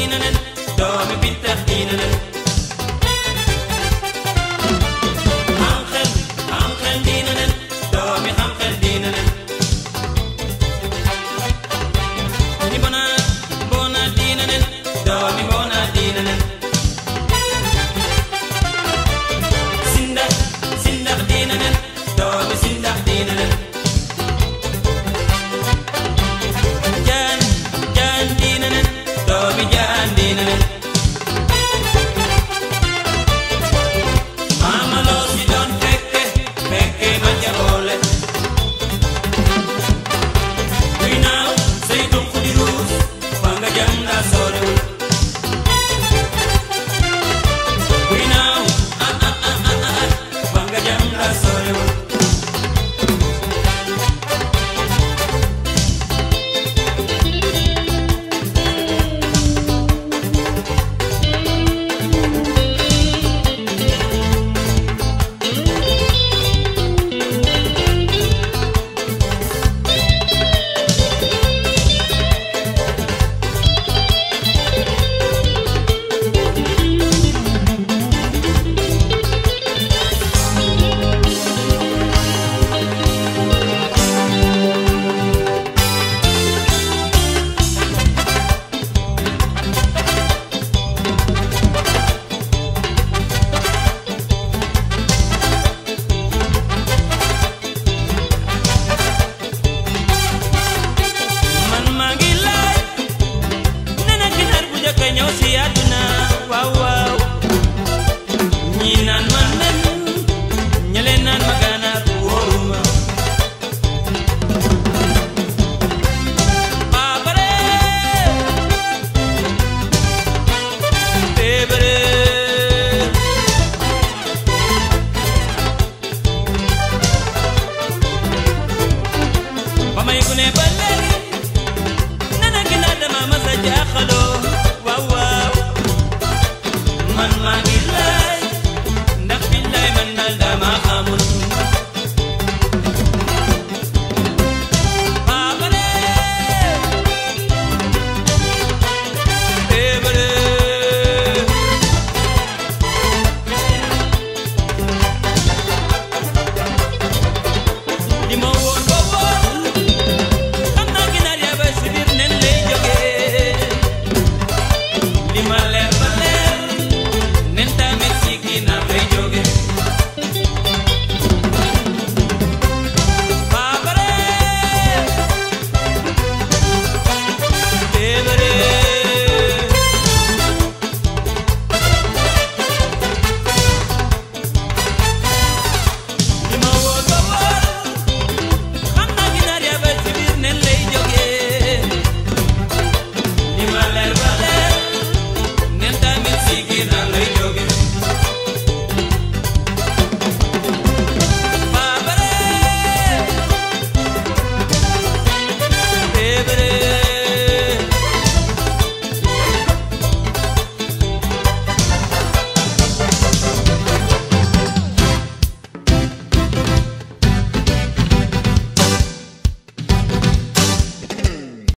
diinanen doomi bittax diinanen xam-xel diinanen doomi xam-xel diinanen ni bona diinanen doomi bona diinanen sindax diinanen doomi sindax diinanen jaan diinanen doomi jaan diinanen maama loo si doon fekke ma jaboole kuy naaw say dunq di ruus fa nga jëm daa soorewul kuy naaw fa nga jëm daa soorewul ñëw si àdduna waaw waaw